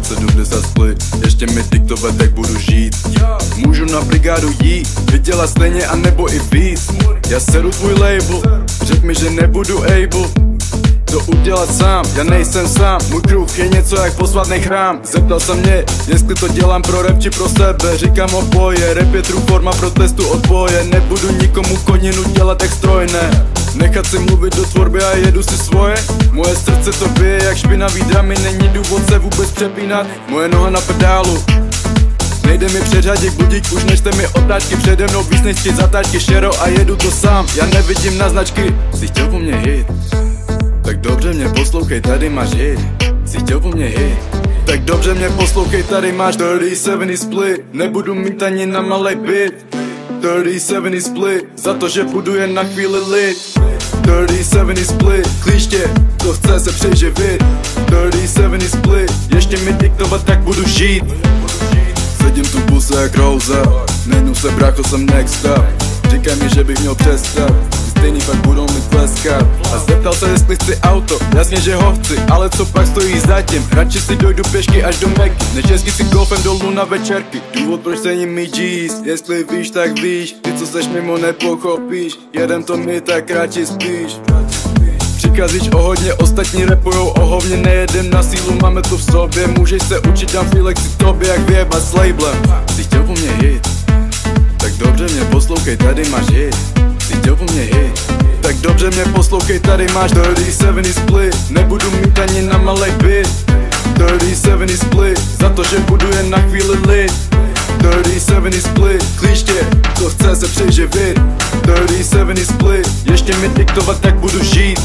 30-70 split, ještě mi diktovat, jak budu žít. Můžu na brigádu jít, vydělat stejně a nebo i víc. Já seru tvůj label, řek mi, že nebudu able to udělat sám, já nejsem sám. Můj kruh je něco jak posvátný chrám. Zeptal se mě, jestli to dělám pro rap či pro sebe. Říkám oboje, rap je true forma protestu odboje. Nebudu nikomu koninu dělat jak strojné, nechat si mluvit do tvorby a jedu si svoje. Moje srdce to bije jak špinavý dramy, není důvod se vůbec přepínat. Moje noha na pedálu, nejde mi předřadit budík, už nežte mi otáčky přede mnou, víc než 3 zatáčky šero a jedu to sám. Já nevidím na značky, jsi chtěl po mně hit, tak dobře mě poslouchej, tady máš hit. Jsi chtěl po mně hit, tak dobře mě poslouchej, tady máš 30-70 split. Nebudu mít ani na malej byt. 30-70 split, za to, že budu jen na chvíli lit. 30-70 split, klíště, kdo chce se přeživit. 30-70 split, ještě mi diktovat, tak budu žít. Sedím tu buse jak Rose, nejdu se brácho, jsem next up. Říkaj mi, že bych měl přestat, stejný pak budou mi tleskat. A zeptal se, jestli chci auto, jasně, že ho chci, ale co pak stojí za tím? Radši si dojdu pěšky až do Meky, než jezdit si golfem dolů na večerky. Důvod, proč se jim mít G's, jestli víš, tak víš. Ty, co seš mimo, nepochopíš, jedem to my, tak radši spíš. Přikazíš o hodně, ostatní rapujou o hovně. Nejedem na sílu, máme to v sobě. Můžeš se učit, dám feelek si tobě, jak vyjebat s labelem. Jsi chtěl po mně hit, tak dobře mě poslouchej, tady máš hit. Jsi chtěl po mně hit, tak dobře mě poslouchej, tady máš 30-70 split. Nebudu mít ani na malej byt. 30-70 split, za to, že budu jen na chvíli lit. 30-70 split, klíště, kdo chce se přeživit. 30-70 split, ještě mi diktovat, jak budu žít.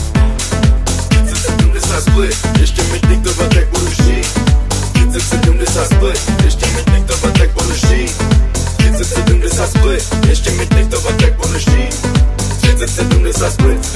30-70 split, ještě mi diktovat, jak budu žít. 30-70 split, ještě mi diktovat, jak budu žít. 30-70 split, ještě mi diktovat, jak budu žít. 30-70 split.